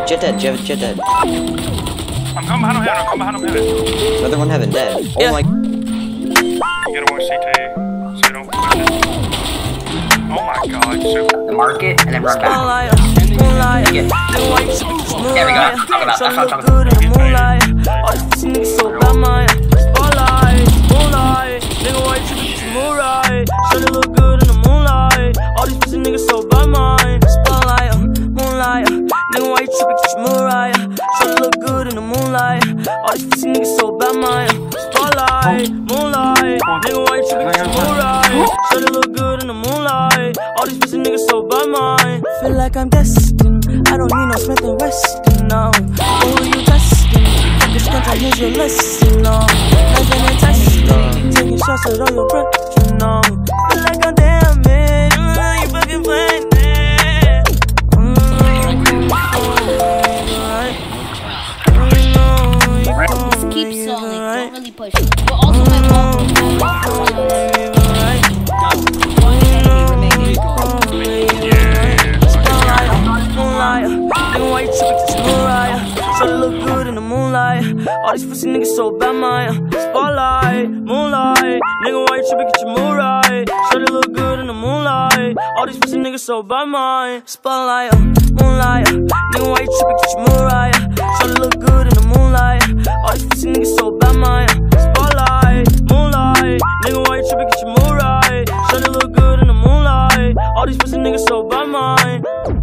Jet dead, Jet dead. I'm coming behind him heaven, I'm coming behind him heaven. Another one heaven dead. Yeah. Oh my. You gotta watch CT so you don't push it. Oh my god, super. The market and then run back. Moonlight, Get. then why you tripping? There we go. Talk about Tryna that. look good in the moonlight. All these pussy niggas so bad, man. Spotlight, moonlight, nigga why you tripping? It's moonlight. Tryna look good in the moonlight. All these pussy niggas so bad, man. Spotlight, moonlight, nigga why you tripping? It's moonlight. Tryna look good in the moonlight. All these pussy niggas so bad, man. Spotlight, moonlight, nigga why you tripping? It's moonlight. Tryna look good in the moonlight. All these pussy niggas so bad, man. Feel like I'm destined. I don't need no Smith and Weston now. Who are you testing? Fuck this country, here's your lesson now. Nothing and testing. Taking shots at all your breath, you know. Feel like I'm damaged. You fucking playing it. Just keep stalling, don't really push. But also my ball. Why you tripping? It's Mariah. Tryna look good in the moonlight. All these pussy niggas so bad, man. Spotlight, moonlight. Nigga, why you tripping? Get your mood right. Tryna look good in the moonlight. All these pussy niggas so bad, man. Spotlight, moonlight. Nigga, why you tripping? Get your mood right. Tryna look good in the moonlight. All these pussy niggas so bad, man. Spotlight, moonlight. Nigga, why you tripping? Get your mood right. Tryna look good in the moonlight. All these pussy niggas so bad, man.